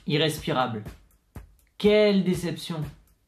irrespirable. Quelle déception!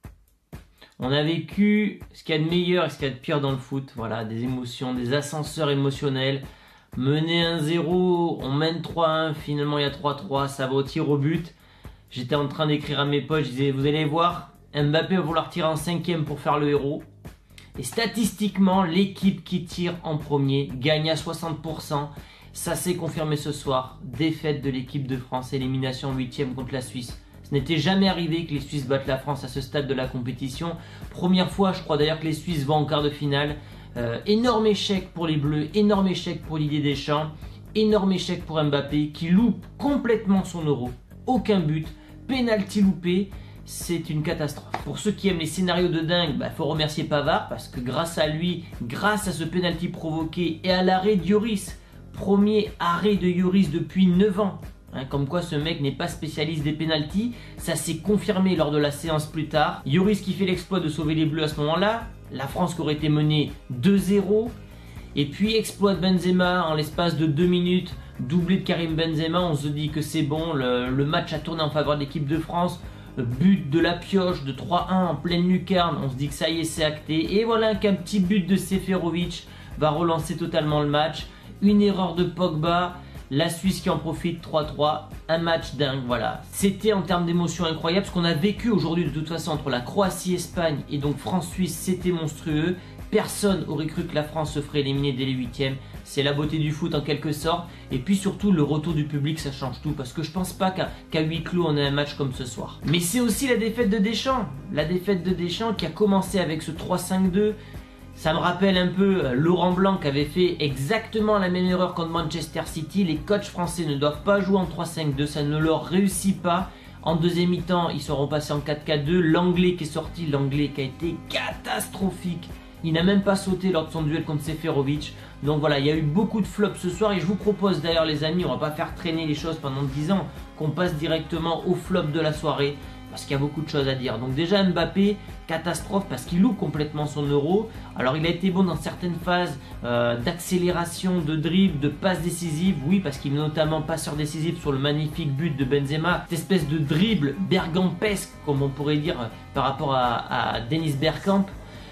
On a vécu ce qu'il y a de meilleur et ce qu'il y a de pire dans le foot. Voilà, des émotions, des ascenseurs émotionnels. Mener 1-0, on mène 3-1, finalement il y a 3-3, ça va au tir au but. J'étais en train d'écrire à mes potes, je disais, vous allez voir, Mbappé va vouloir tirer en 5e pour faire le héros. Et statistiquement, l'équipe qui tire en premier gagne à 60%. Ça s'est confirmé ce soir. Défaite de l'équipe de France, élimination en 8e contre la Suisse. Ce n'était jamais arrivé que les Suisses battent la France à ce stade de la compétition. Première fois, je crois d'ailleurs que les Suisses vont en quart de finale. Énorme échec pour les Bleus, énorme échec pour Didier Deschamps, énorme échec pour Mbappé qui loupe complètement son euro. Aucun but, pénalty loupé, c'est une catastrophe. Pour ceux qui aiment les scénarios de dingue, faut remercier Pavard parce que grâce à lui, grâce à ce pénalty provoqué et à l'arrêt de Lloris, premier arrêt de Lloris depuis 9 ans, comme quoi ce mec n'est pas spécialiste des pénaltys, ça s'est confirmé lors de la séance plus tard. Lloris qui fait l'exploit de sauver les Bleus à ce moment-là, la France qui aurait été menée 2-0, et puis exploit de Benzema en l'espace de 2 minutes, doublé de Karim Benzema, on se dit que c'est bon, le match a tourné en faveur de l'équipe de France, but de la pioche de 3-1 en pleine lucarne, on se dit que ça y est c'est acté, et voilà qu'un petit but de Seferovic va relancer totalement le match, une erreur de Pogba, la Suisse qui en profite 3-3, un match dingue, voilà. C'était en termes d'émotion incroyable, ce qu'on a vécu aujourd'hui de toute façon entre la Croatie-Espagne et donc France-Suisse, c'était monstrueux. Personne aurait cru que la France se ferait éliminer dès les 8e. C'est la beauté du foot en quelque sorte. Et puis surtout le retour du public, ça change tout. Parce que je pense pas qu'à huis clos on ait un match comme ce soir. Mais c'est aussi la défaite de Deschamps. La défaite de Deschamps qui a commencé avec ce 3-5-2. Ça me rappelle un peu Laurent Blanc qui avait fait exactement la même erreur contre Manchester City. Les coachs français ne doivent pas jouer en 3-5-2, ça ne leur réussit pas. En deuxième mi-temps, ils seront passés en 4-4-2. L'anglais qui est sorti, l'anglais qui a été catastrophique. Il n'a même pas sauté lors de son duel contre Seferovic. Donc voilà, il y a eu beaucoup de flops ce soir. Et je vous propose d'ailleurs les amis, on va pas faire traîner les choses pendant 10 ans, qu'on passe directement au flop de la soirée. Parce qu'il y a beaucoup de choses à dire. Donc déjà Mbappé, catastrophe parce qu'il loupe complètement son euro. Alors il a été bon dans certaines phases d'accélération, de dribble, de passe décisive. Oui, parce qu'il est notamment passeur décisif sur le magnifique but de Benzema. Cette espèce de dribble bergampesque, comme on pourrait dire par rapport à Dennis Bergkamp.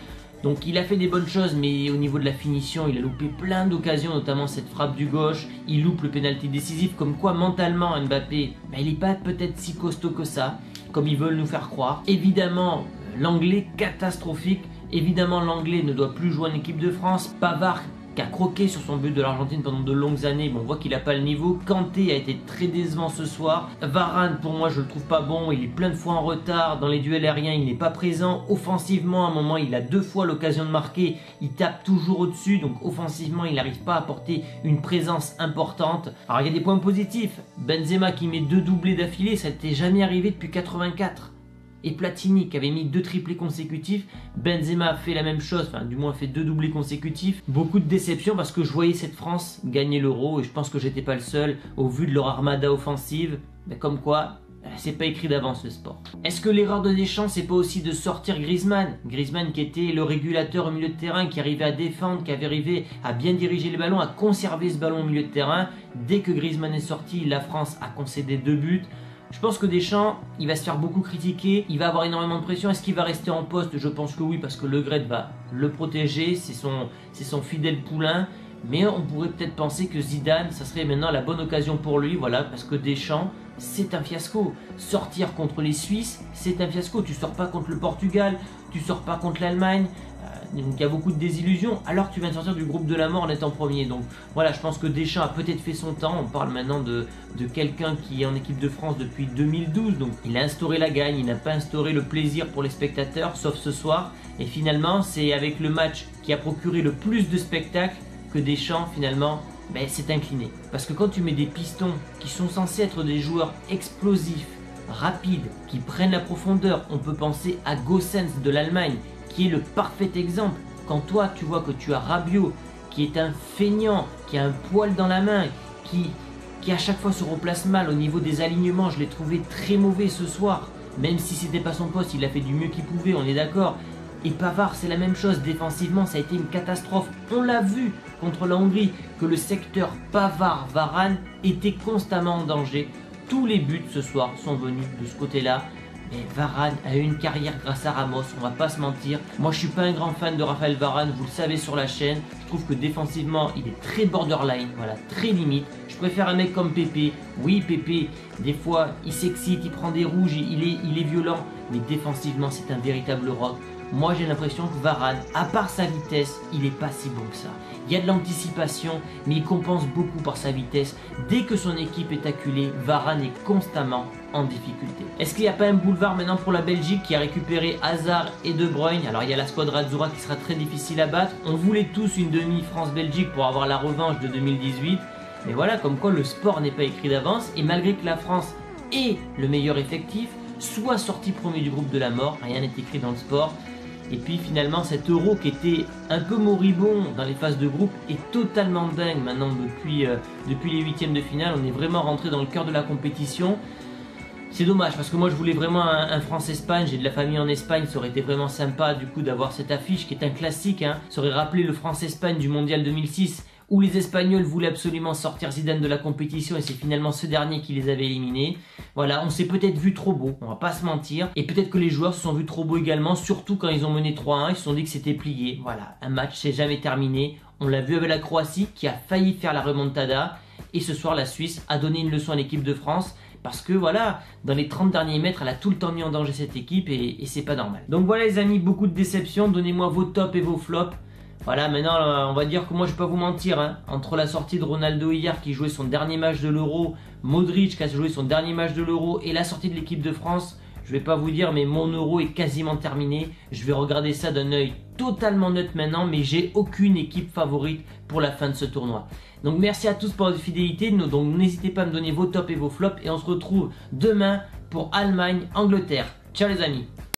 Donc il a fait des bonnes choses, mais au niveau de la finition, il a loupé plein d'occasions, notamment cette frappe du gauche. Il loupe le pénalty décisif, comme quoi mentalement Mbappé, il n'est pas peut-être si costaud que ça, comme ils veulent nous faire croire. Évidemment, l'anglais catastrophique. Évidemment, l'anglais ne doit plus jouer en équipe de France. Pavard qui a croqué sur son but de l'Argentine pendant de longues années. Bon, on voit qu'il n'a pas le niveau. Kanté a été très décevant ce soir. Varane, pour moi, je le trouve pas bon. Il est plein de fois en retard. Dans les duels aériens, il n'est pas présent. Offensivement, à un moment, il a 2 fois l'occasion de marquer. Il tape toujours au-dessus. Donc, offensivement, il n'arrive pas à apporter une présence importante. Alors, il y a des points positifs. Benzema qui met 2 doublés d'affilée, ça n'était jamais arrivé depuis 84. Et Platini qui avait mis 2 triplés consécutifs, Benzema a fait la même chose, enfin du moins fait 2 doublés consécutifs. Beaucoup de déception parce que je voyais cette France gagner l'Euro et je pense que j'étais pas le seul au vu de leur armada offensive. Comme quoi, c'est pas écrit d'avance le sport. Est-ce que l'erreur de Deschamps c'est pas aussi de sortir Griezmann? Griezmann qui était le régulateur au milieu de terrain, qui arrivait à défendre, qui avait arrivé à bien diriger les ballons, à conserver ce ballon au milieu de terrain. Dès que Griezmann est sorti, la France a concédé 2 buts. Je pense que Deschamps, il va se faire beaucoup critiquer, il va avoir énormément de pression. Est-ce qu'il va rester en poste? Je pense que oui, parce que Le Gret va le protéger, c'est son fidèle poulain. Mais on pourrait peut-être penser que Zidane, ça serait maintenant la bonne occasion pour lui, voilà, parce que Deschamps, c'est un fiasco. Sortir contre les Suisses, c'est un fiasco. Tu sors pas contre le Portugal, tu sors pas contre l'Allemagne. Donc il y a beaucoup de désillusions alors que tu viens de sortir du groupe de la mort en étant premier. Donc voilà, je pense que Deschamps a peut-être fait son temps. On parle maintenant de quelqu'un qui est en équipe de France depuis 2012. Donc il a instauré la gagne, il n'a pas instauré le plaisir pour les spectateurs, sauf ce soir. Et finalement, c'est avec le match qui a procuré le plus de spectacles que Deschamps finalement s'est incliné. Parce que quand tu mets des pistons qui sont censés être des joueurs explosifs, rapides, qui prennent la profondeur, on peut penser à Gosens de l'Allemagne, qui est le parfait exemple. Quand toi tu vois que tu as Rabiot qui est un feignant, qui a un poil dans la main, qui à chaque fois se replace mal au niveau des alignements, je l'ai trouvé très mauvais ce soir, même si c'était pas son poste, il a fait du mieux qu'il pouvait, on est d'accord. Et Pavard c'est la même chose, défensivement ça a été une catastrophe. On l'a vu contre la Hongrie que le secteur Pavard-Varane était constamment en danger. tous les buts ce soir sont venus de ce côté-là. Mais Varane a eu une carrière grâce à Ramos, on va pas se mentir. Moi je suis pas un grand fan de Raphaël Varane, vous le savez sur la chaîne. Je trouve que défensivement il est très borderline, voilà, très limite. Je préfère un mec comme Pépé. Oui Pépé, des fois il s'excite, il prend des rouges, il est violent. Mais défensivement c'est un véritable rock. Moi j'ai l'impression que Varane, à part sa vitesse, il est pas si bon que ça. Il y a de l'anticipation, mais il compense beaucoup par sa vitesse. Dès que son équipe est acculée, Varane est constamment en difficulté. Est-ce qu'il n'y a pas un boulevard maintenant pour la Belgique qui a récupéré Hazard et De Bruyne? Alors il y a la squadra Azzurra qui sera très difficile à battre. On voulait tous une demi France-Belgique pour avoir la revanche de 2018. Mais voilà, comme quoi le sport n'est pas écrit d'avance. Et malgré que la France ait le meilleur effectif, soit sorti premier du groupe de la mort, rien n'est écrit dans le sport. Et puis finalement cet Euro qui était un peu moribond dans les phases de groupe est totalement dingue maintenant depuis les huitièmes de finale. On est vraiment rentré dans le cœur de la compétition. C'est dommage parce que moi je voulais vraiment un France-Espagne, j'ai de la famille en Espagne, ça aurait été vraiment sympa du coup d'avoir cette affiche qui est un classique. Ça aurait rappelé le France-Espagne du Mondial 2006 où les Espagnols voulaient absolument sortir Zidane de la compétition et c'est finalement ce dernier qui les avait éliminés. Voilà, on s'est peut-être vu trop beau, on va pas se mentir. Et peut-être que les joueurs se sont vus trop beaux également, surtout quand ils ont mené 3-1, ils se sont dit que c'était plié. Voilà, un match c'est jamais terminé. On l'a vu avec la Croatie qui a failli faire la remontada. Et ce soir la Suisse a donné une leçon à l'équipe de France. Parce que voilà, dans les 30 derniers mètres, elle a tout le temps mis en danger cette équipe et c'est pas normal. Donc voilà les amis, beaucoup de déceptions. Donnez-moi vos tops et vos flops. Voilà, maintenant on va dire que moi je vais pas vous mentir, entre la sortie de Ronaldo hier qui jouait son dernier match de l'Euro, Modric qui a joué son dernier match de l'Euro et la sortie de l'équipe de France, je vais pas vous dire mais mon Euro est quasiment terminé. Je vais regarder ça d'un œil totalement neutre maintenant, mais j'ai aucune équipe favorite pour la fin de ce tournoi. Donc merci à tous pour votre fidélité, donc n'hésitez pas à me donner vos tops et vos flops et on se retrouve demain pour Allemagne-Angleterre. Ciao les amis.